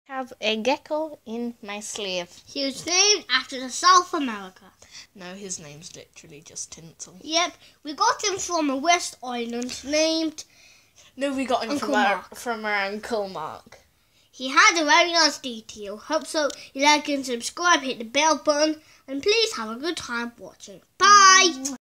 Have a gecko in my sleeve. He was named after the South America. No, his name's literally just Tinsel. Yep, we got him from a West Island named... No, we got him Uncle from our Uncle Mark. He had a very nice detail. Hope so. You like and subscribe, hit the bell button, and please have a good time watching. Bye!